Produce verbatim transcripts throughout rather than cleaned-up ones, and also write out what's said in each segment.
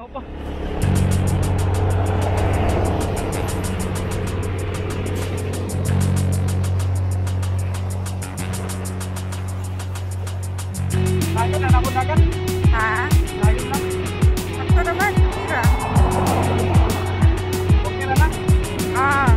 apa. Lain na ako dagat. Ha? Lain na. Ako naman. Sira. Okay na na. Ah.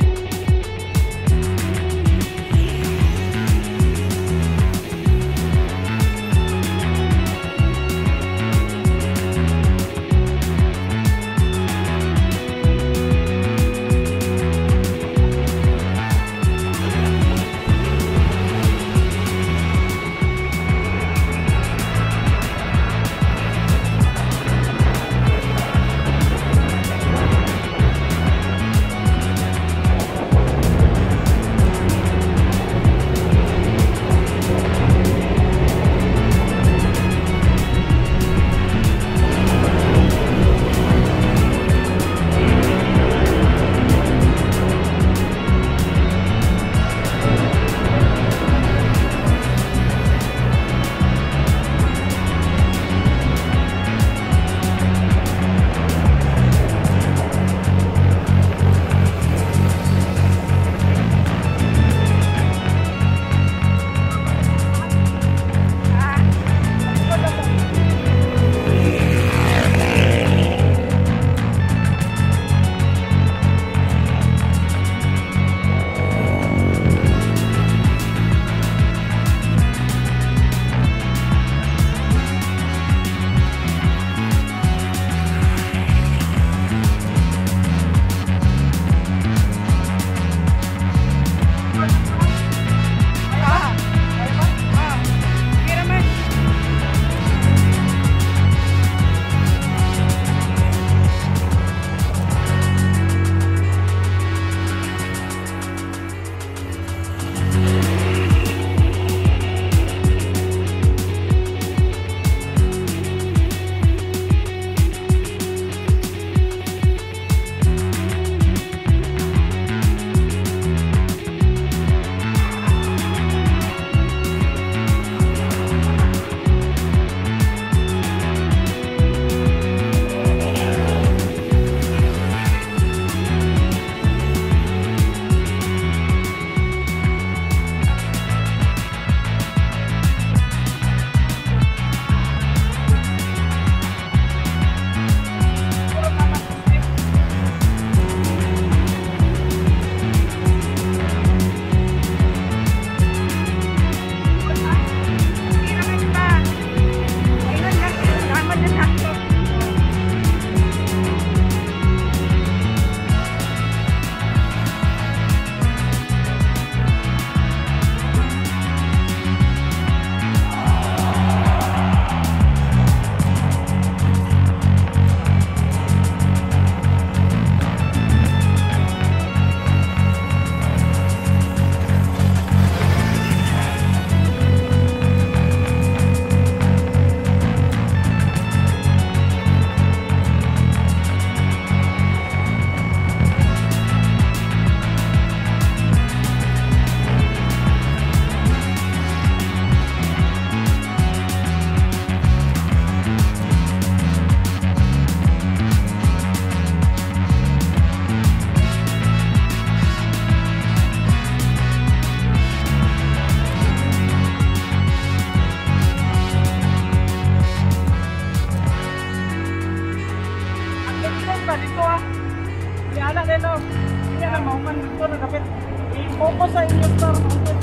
Focus sa inyo star mountain.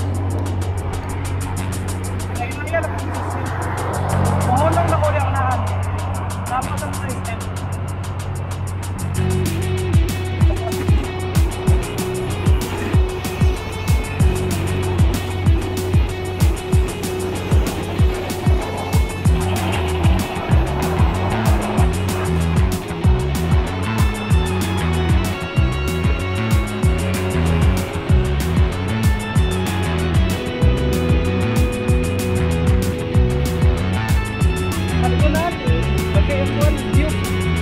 Kaya na yan ang system. Mahulong na ko rin ang nahan. Dapat ang system. Sabi ko natin, pagka F one view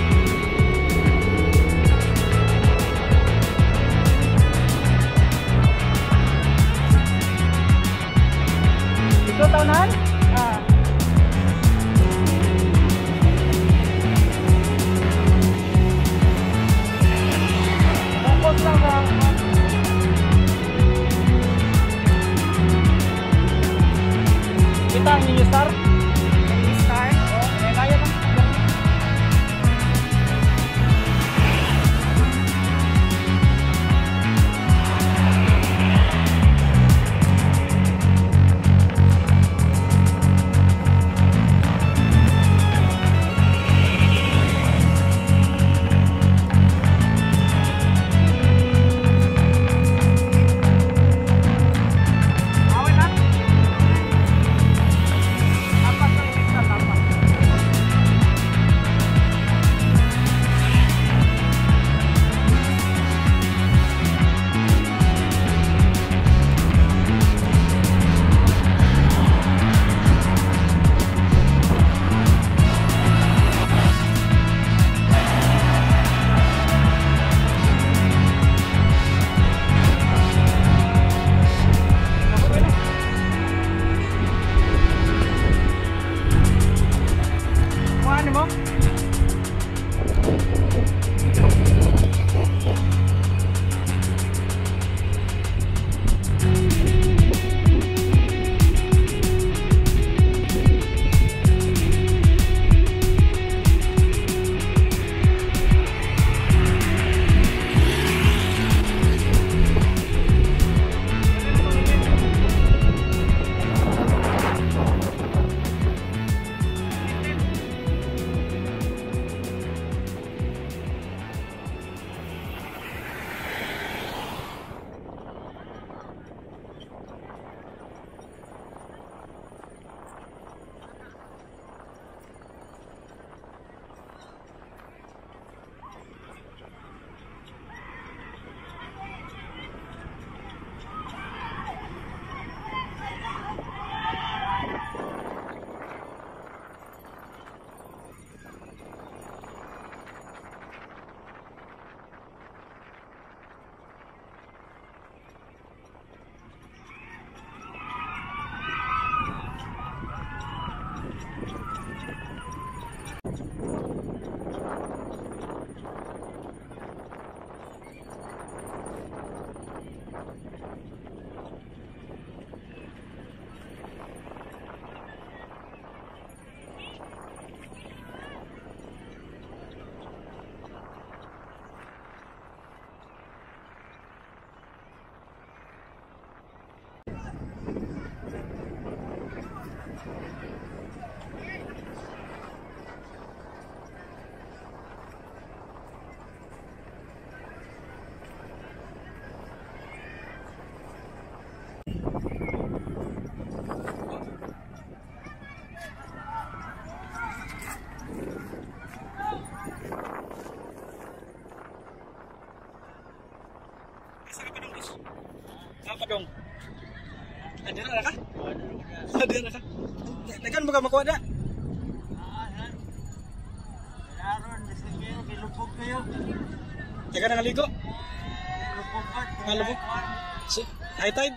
lupog kayo. Teka na naligo. Lupog ka. Ah, lupog. Si, high tide.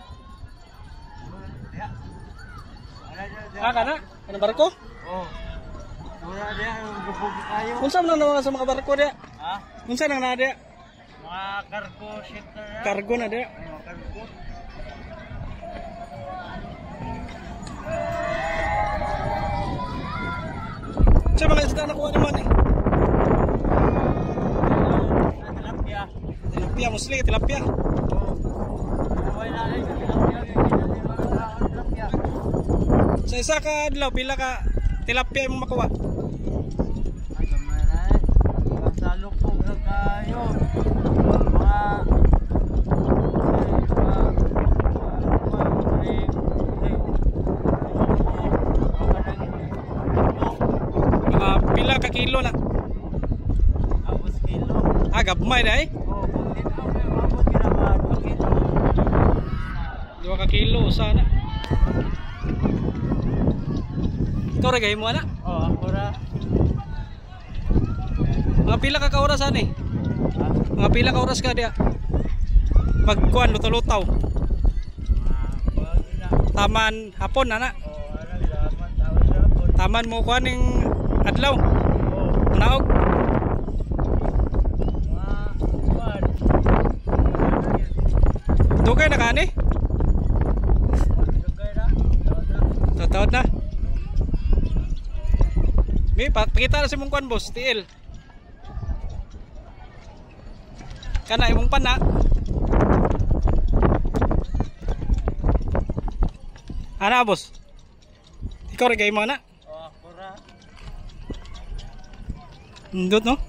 Ah, kana? Kana barko? Oh. Wala dia lupog kayo. Unsa man na sa mga barko dia? Ha? Unsa nang na dia? Mga cargo ship na dia. Cargo na dia. Mga cargo. Sa mga isda nakuha naman eh. Tilapia. Tilapia, musli, tilapia. Wala na yung tilapia. Tilapia. Sa isa ka adlaw, pila ka tilapia mo makuha? Ay, gamay na eh. Basta lupog na kayo. Mga... Mga pila ka kilo na. Abos kilo. Ah, gabmay na eh. Oh, kung dito ako yung abot, ginagawa pa kilo. Dua ka kilo, sana. Ikaw regay mo anak? Oh, ako ra. Mga pila ka ka oras ani? Ha? Mga pila ka oras ka dia? Pagkuan lutaw-lutaw. Ah, wag na. Taman hapon anak. Oh, ano, daman, tawag sa abot. Taman mo kuan ning adlaw. Oh, Naog. mga, kuwan. Dugay na kani? Dugay na. Tawag na. Tataod na. May pakita na si mong kuan boss, T L. Kana imong pana. Ana boss. Ikaw regay mo na. Oh, ako ra. Ndot no?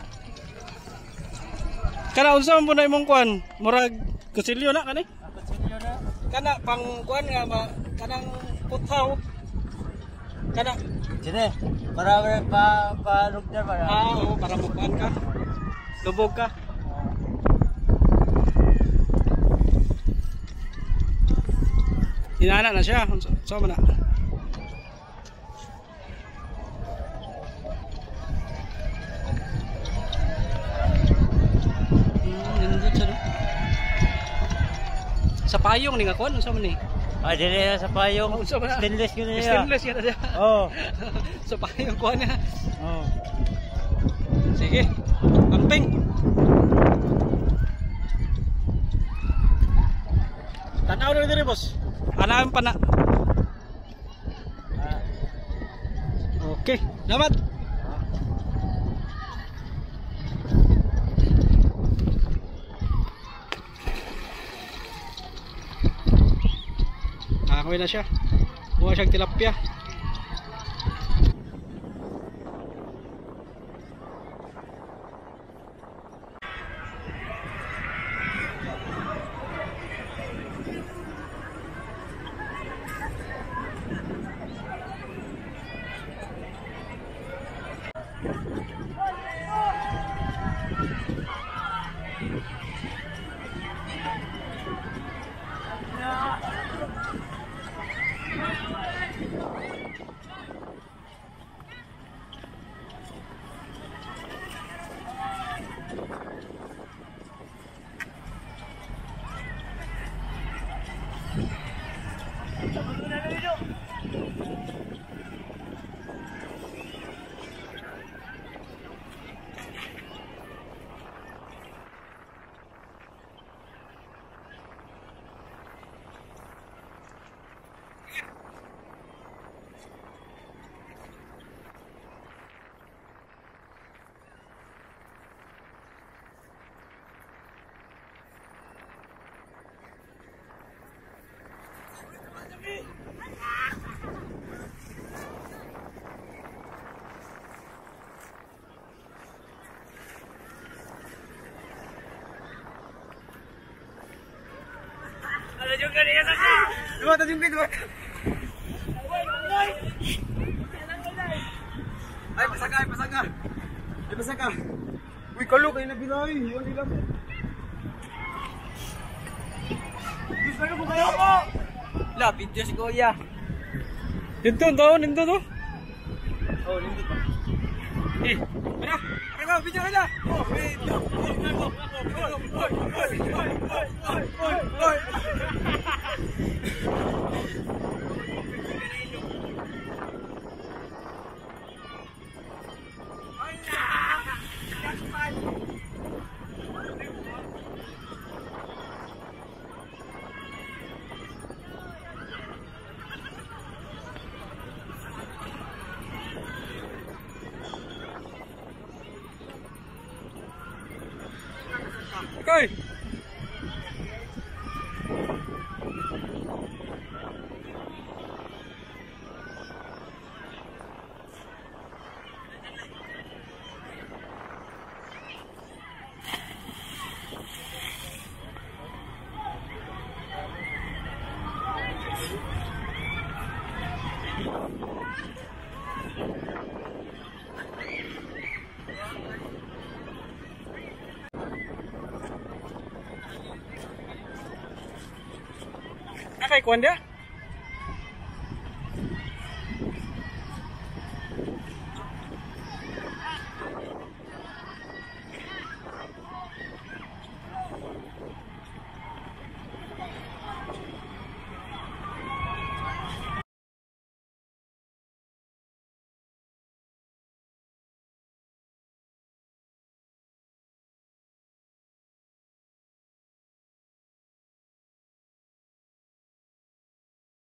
Kana unsa man punay imong kuan? Murag kusilyo na kani? Ako sinyo na. Kana pang kuan nga ba kanang puthaw. Kana Sine, para pa pa lugdan para. ah oo, para mukuan ka. Lubog ka. Inana na siya. Unsa so, man na? Hmm, nindot siya no? Sa payong ni nga kuan unsa man ni? Ah, dili na sa payong. Unsa man na? Stainless yun niya. Stainless yan na siya. Oh. Sa payong kuan na. Oh. Sige. Amping. Tanaw na diri boss. Anaam pa na. Ah. Okay, salamat. Nakakuha na siya. Buha siyang tilapia. Dua tajungkin dua. Ay pasaka, ay pasaka. Ay pasaka. Uy kalau kayo na binay, yun ilang. Gusto na ko kayo ko. La video si Kuya. Dito daw, dito to. Oh, dito pa. Eh, ano? Ano? dah, bijak dah. Oh, bijak. Oi, oi, oi, oi, oi, oi. Okay. Nakay kuan dia?